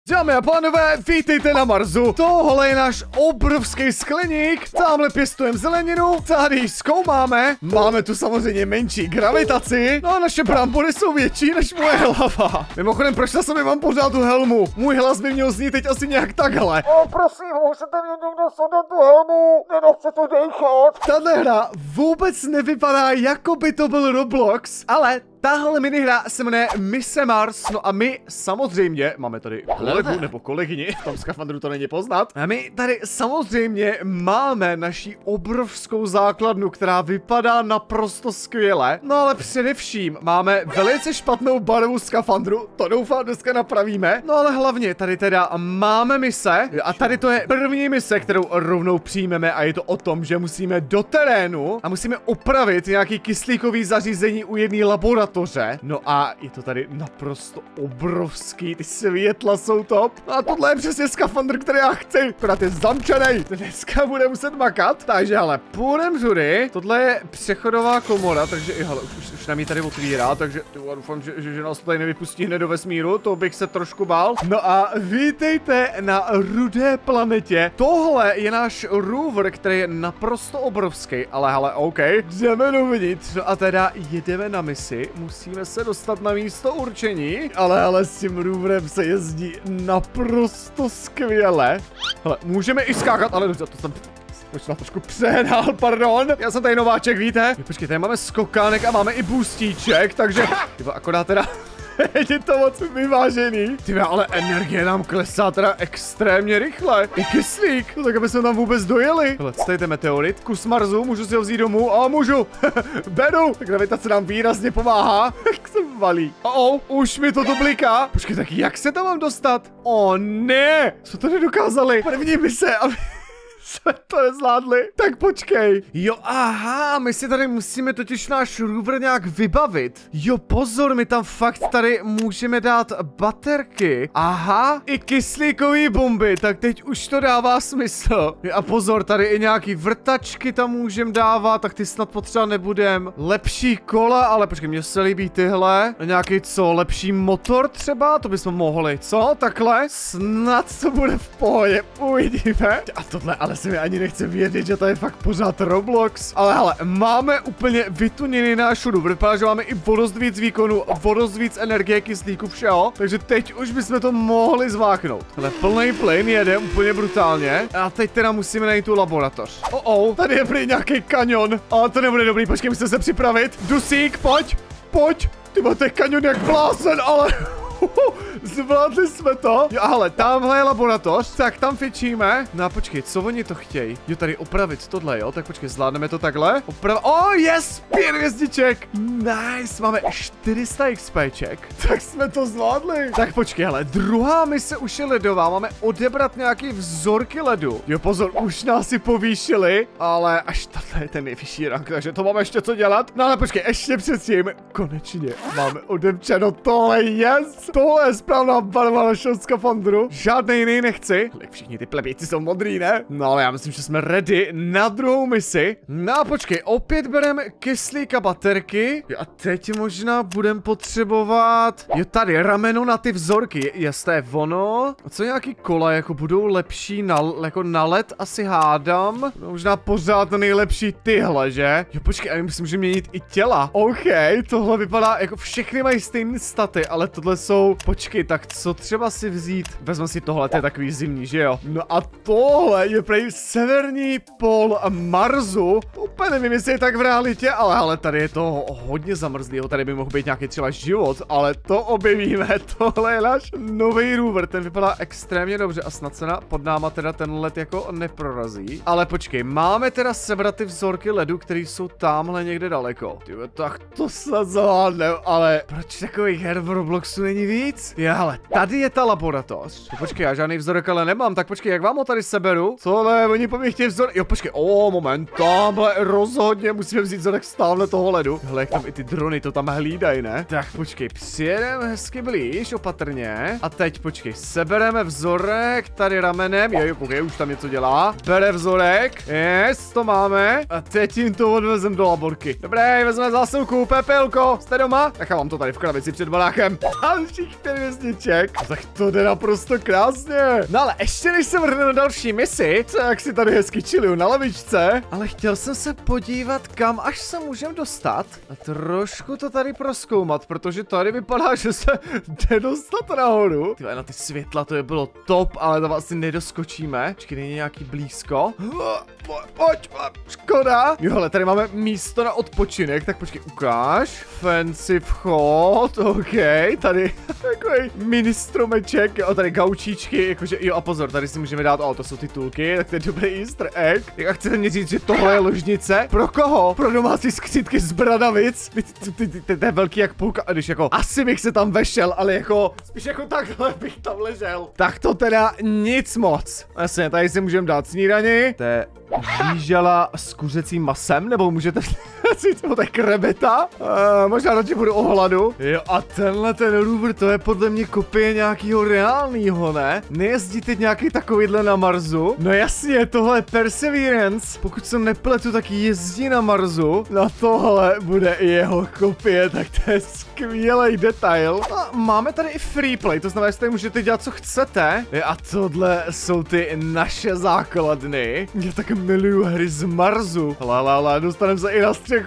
Dámy a pánové, vítejte na Marsu. Tohle je náš obrovský skleník. Tamhle pěstujeme zeleninu, tady ji zkoumáme. Máme tu samozřejmě menší gravitaci. No a naše brambory jsou větší než moje hlava. Mimochodem, proč na sobě mám pořád tu helmu? Můj hlas by měl znít teď asi nějak takhle. Prosím, můžete mě někdo sundat tu helmu? Nenechci to dejchat. Tahle hra vůbec nevypadá, jako by to byl Roblox, ale tahle minihra se jmenuje Mise Mars, no a my samozřejmě, máme tady kolegu nebo kolegyni, v tom skafandru to není poznat, a my tady samozřejmě máme naši obrovskou základnu, která vypadá naprosto skvěle, no ale především máme velice špatnou barvu skafandru, to doufám dneska napravíme, no ale hlavně tady teda máme mise a tady to je první mise, kterou rovnou přijmeme a je to o tom, že musíme do terénu a musíme opravit nějaký kyslíkový zařízení u jedné laboratoře. No a je to tady naprosto obrovský, ty světla jsou top. A tohle je přesně skafandr, který já chci. Akorát je zamčenej. Dneska bude muset makat. Takže ale půjdem tudy. Tohle je přechodová komora, takže i hele, už nám ji tady otvírá, takže doufám, že nás to tady nevypustí hned do vesmíru, to bych se trošku bál. No a vítejte na rudé planetě. Tohle je náš rover, který je naprosto obrovský, ale hele, OK. Jdeme dovnitř. No a teda jedeme na misi. Musíme se dostat na místo určení, ale s tím roverem se jezdí naprosto skvěle. Hele, můžeme i skákat, ale to jsem možná trošku přehnal, pardon. Já jsem tady nováček, víte? Počkej, tady máme skokánek a máme i boostíček, takže akorát teda je to moc vyvážený. Tyhle, ale energie nám klesá teda extrémně rychle. I kyslík, no tak aby jsme tam vůbec dojeli. Hele, tady je meteorit, kus Marsu, můžu si ho vzít domů? A můžu. Beru. Tak gravitace nám výrazně pomáhá. Jak se valí. Už mi to bliká. Počkej, tak jak se tam mám dostat? Ne. Co to nedokázali? První mise, aby jsme to nezvládli. Tak počkej. Jo, aha, my si tady musíme totiž náš rover nějak vybavit. Jo, pozor, my tam fakt tady můžeme dát baterky. Aha, i kyslíkový bomby, tak teď už to dává smysl. A pozor, tady i nějaký vrtačky tam můžeme dávat, tak ty snad potřeba nebudem. Lepší kola, ale počkej, mně se líbí tyhle. A nějaký co, lepší motor třeba? To bychom mohli, co? Takhle? Snad to bude v pohodě, uvidíme. A tohle, ale se mi ani nechce vědět, že to je fakt pořád Roblox. Ale hele, máme úplně vytuněný náš rover. Vypadá, že máme i vodost víc výkonu, vodost víc energie, kyslíku, všeho. Takže teď už bychom to mohli zváknout. Hele, plný plyn jede úplně brutálně. A teď teda musíme najít tu laboratoř. Tady je prý nějaký kanion. Ale to nebude dobrý, počkej, musíme se připravit. Dusík, pojď. Ty máte kanion jak blázen, ale zvládli jsme to. Jo, ale tamhle je laboratoř, tak tam fičíme. No a počkej, co oni to chtějí? Jo, tady opravit tohle, jo, tak počkej, zvládneme to takhle. Yes, 5 hvězdiček. Nice, máme 400 XPček. Tak jsme to zvládli. Tak počkej, hele, druhá mise už je ledová, máme odebrat nějaký vzorky ledu. Jo, pozor, už nás si povýšili, ale až tahle je ten nejvyšší rank, takže to máme ještě co dělat. No ale počkej, ještě předtím, konečně máme odemčeno tohle, yes. Tohle je správná barva našeho skafandru. Žádný jiný nechci. Všichni ty plebějci jsou modrý, ne? No ale já myslím, že jsme ready na druhou misi. No a počkej, opět bereme kyslík a baterky. Jo, a teď možná budeme potřebovat... Jo, tady rameno na ty vzorky. Jestli je ono. A co nějaký kola, jako budou lepší jako na led, asi hádám. No, možná pořád nejlepší tyhle, že? Jo, počkej, já myslím, že měnit i těla. OK, tohle vypadá jako všechny mají stejné staty, ale tohle jsou... Počkej, tak co třeba si vzít? Vezmu si tohle, to je takový zimní, že jo? No a tohle je prej severní pól Marsu. Úplně nevím, jestli je tak v realitě, ale tady je to hodně zamrzlého. Tady by mohl být nějaký třeba život, ale to objevíme. Tohle je náš nový rover, ten vypadá extrémně dobře a snad se pod náma teda ten led jako neprorazí. Ale počkej, máme teda sebrat ty vzorky ledu, které jsou tamhle někde daleko. Tyve, tak to snad zvládnem, ale proč takových her v Robloxu není víc? Jo, ale tady je ta laboratoř. Počkej, já žádný vzorek ale nemám, tak počkej, jak vám ho tady seberu? Co ne, oni po mě chtějí vzorek. Jo, počkej, moment, tamhle rozhodně musíme vzít vzorek z tamhle toho ledu. Hele, jak tam i ty drony to tam hlídají, ne? Tak počkej, přijedeme hezky blíž, opatrně. A teď počkej, sebereme vzorek tady ramenem. Jo, koukej, už tam něco dělá. Bere vzorek. Yes, to máme. A teď jim to odvezem do laborky. Dobré, vezmeme zásilku, Pepelko, jste doma? Nechám vám to tady v krabici před barákem. Další dalších 5 hvězdiček. Tak to jde naprosto krásně. No ale ještě než se vrhne na další misi, jak si tady hezky chilluju na lavičce, ale chtěl jsem se podívat, kam až se můžeme dostat a trošku to tady prozkoumat, protože tady vypadá, že se jde dostat nahoru. Tyhle, na ty světla to je bylo top, ale to asi nedoskočíme. Počkej, není nějaký blízko. Pojď, škoda. Jo, ale tady máme místo na odpočinek, tak počkej, ukáž. Fancy vchod, ok, tady takový mini stromeček, jo, tady gaučíčky, jakože, jo a pozor, tady si můžeme dát, to jsou titulky, tak to je dobrý easter egg. A chcete mě říct, že tohle je ložnice? Pro koho? Pro domácí skřítky z Bradavic? To je velký jak půlka, když jako, asi bych se tam vešel, ale jako, spíš jako takhle bych tam ležel. Tak to teda nic moc. Jasně, tady si můžeme dát snídani. To je žížala s kuřecím masem, nebo můžete říct, to je krebeta? Možná radši budu o hladu. Jo, a tenhle ten rover, to je podle mě kopie nějakého reálného, ne? Nejezdí teď nějaký takovýhle na Marsu? No jasně, tohle je Perseverance. Pokud se nepletu, tak jezdí na Marsu. Na tohle bude i jeho kopie, tak to je skvělý detail. A máme tady i freeplay, to znamená, že tady můžete dělat, co chcete. A tohle jsou ty naše základny. Já tak miluju hry z Marsu. Dostaneme se i na střechu.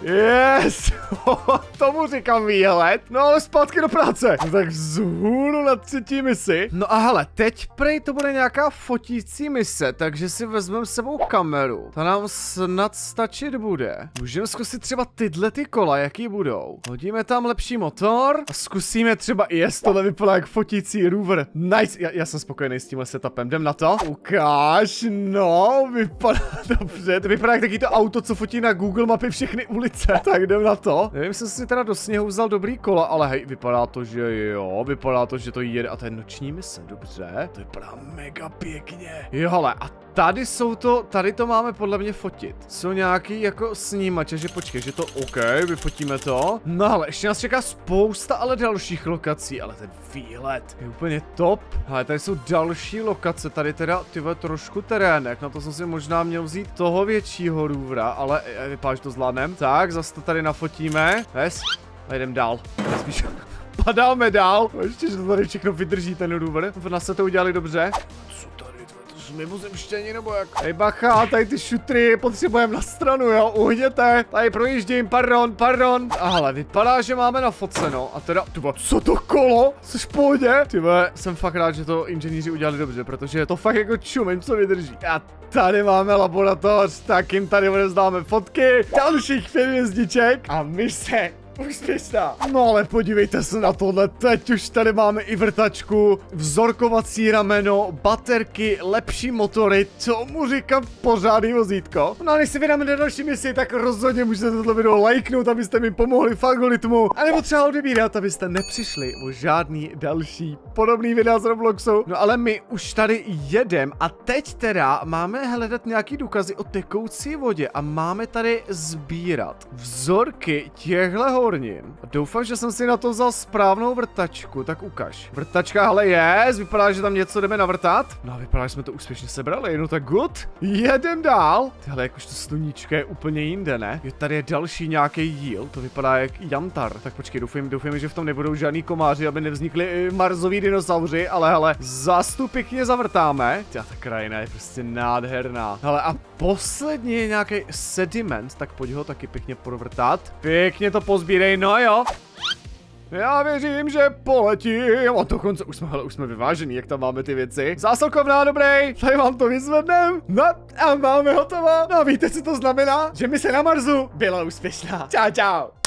Yes! Tomu říkám výhled. No ale zpátky do práce. Tak vzhůru na 3. misi. No a hele, teď prej to bude nějaká fotící mise, takže si vezmeme s sebou kameru. Ta nám snad stačit bude. Můžeme zkusit třeba tyhle ty kola, jaký budou. Hodíme tam lepší motor a zkusíme třeba i tohle vypadá jak fotící rover. Nice, já jsem spokojený s tímhle setupem. Jdem na to. Ukáž, no, vypadá dobře. To vypadá jak taky to auto, co fotí na Google mapy všechny ulice. Tak jdem na to. Nevím, jestli jsem si teda do sněhu vzal dobrý kola, ale hej, vypadá to, že jo. Vypadá to, že to jede. A to je noční mise, dobře. To vypadá mega pěkně. Jo, hele, a tady to máme podle mě fotit. Jsou nějaký jako snímače, že počkej, že to OK, vyfotíme to. No ale ještě nás čeká spousta ale dalších lokací, ale ten výhled je úplně top. Ale tady jsou další lokace, tady teda tyhle trošku terének, na to jsem si možná měl vzít toho většího rouvera, ale vypadá, že to zvládnem. Tak, zase to tady nafotíme. A jdem dál. Spíš padáme dál. Ještě, že to tady všechno vydrží ten rouver. V nás se to udělali dobře. Mimozemštění nebo jak? Hej bacha, tady ty šutry potřebujeme na stranu, jo, uhněte. Tady projíždím, pardon. Ale vypadá, že máme nafoceno. A teda, tyba, co to kolo? Což v pohodě? Tyba, jsem fakt rád, že to inženýři udělali dobře, protože to fakt jako čumím, co vydrží. A tady máme laboratoř, tak jim tady odevzdáme fotky, dalších 5 hvězdiček a my se úspěšná. No ale podívejte se na tohle, teď už tady máme i vrtačku, vzorkovací rameno, baterky, lepší motory, tomu říkám pořádný vozítko. No a než si vydáme na další misi, tak rozhodně můžete toto video lajknout, abyste mi pomohli v algoritmu, anebo třeba odebírat, abyste nepřišli o žádný další podobný videa z Robloxu. No ale my už tady jedem a teď teda máme hledat nějaký důkazy o tekoucí vodě a máme tady sbírat vzorky těchto hornin. A doufám, že jsem si na to vzal správnou vrtačku, tak ukaž. Vrtačka, hele yes, vypadá, že tam něco jdeme navrtat. No a vypadá, že jsme to úspěšně sebrali, no tak good. Jedem dál. Tyhle, jakož to sluníčko je úplně jinde, ne? Jo, tady je další nějaký díl, to vypadá jak jantar. Tak počkej, doufám, že v tom nebudou žádný komáři, aby nevznikli marzoví dinosauři, ale hele, zas tu pěkně zavrtáme. Ta krajina je prostě nádherná. Hele, a poslední je nějaký sediment, tak pojď ho taky pěkně provrtat. Pěkně to pozbírej, no jo. Já věřím, že poletím. A dokonce už jsme vyvážený, jak tam máme ty věci. Zásilkovná, dobrý. Tady vám to vyzvednem. No a máme hotovo. No a víte, co to znamená? Že mise na Marsu byla úspěšná. Čau.